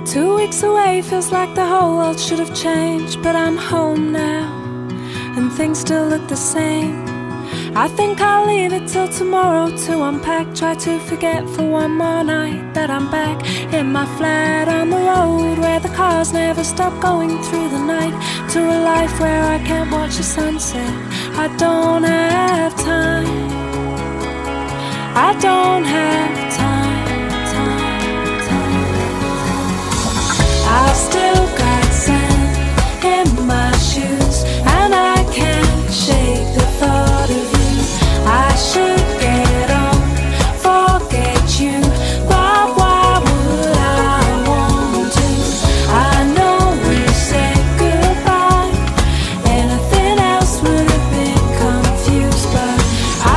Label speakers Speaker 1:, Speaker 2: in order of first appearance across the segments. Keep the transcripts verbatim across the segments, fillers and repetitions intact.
Speaker 1: Two weeks away feels like the whole world should have changed, but I'm home now, and things still look the same. I think I'll leave it till tomorrow to unpack. Try to forget for one more night that I'm back in my flat on the road, where the cars never stop going through the night, to a life where I can't watch the sunset. I don't have time, I don't have time, time, time. I've still got sand in my shoes, and I can't shake the thought of you. I should get on, forget you, but why would I want to? I know we said goodbye, anything else would have been confused, but I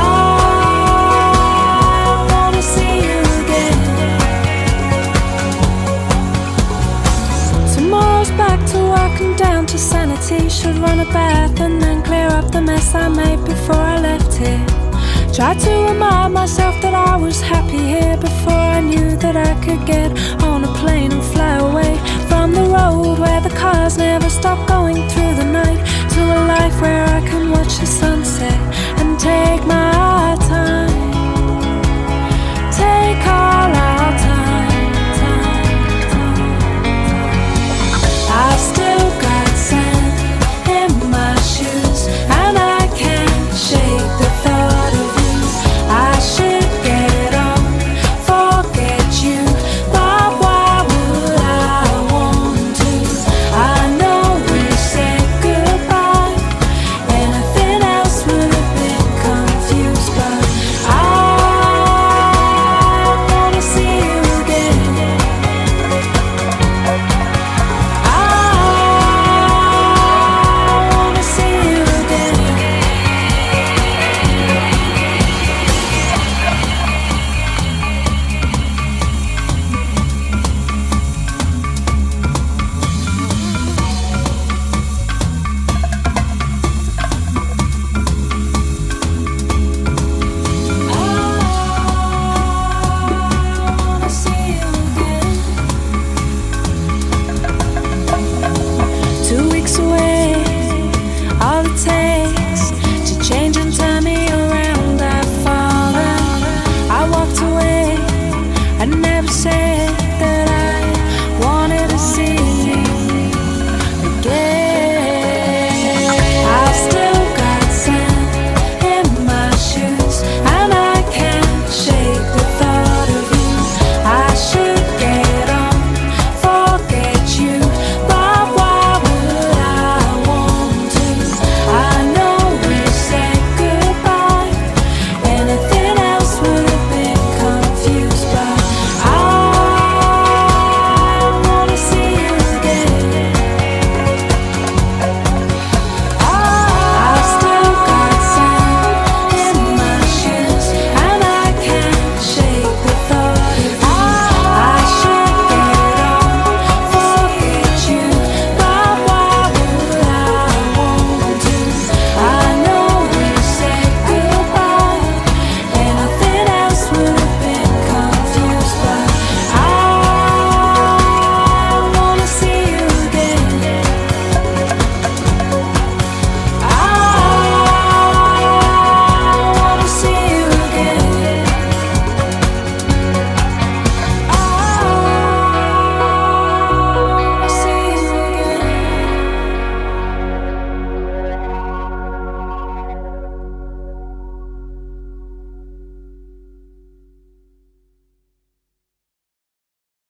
Speaker 1: wanna see you again. Tomorrow's back to work and down to sanity. Should run a bath and then clear up the mess I made before I left here. Tried to remind myself that I was happy here before I knew that I could get on a plane and fly away from the road where the cars never stop going through the night, to a life where I can watch the sunset and take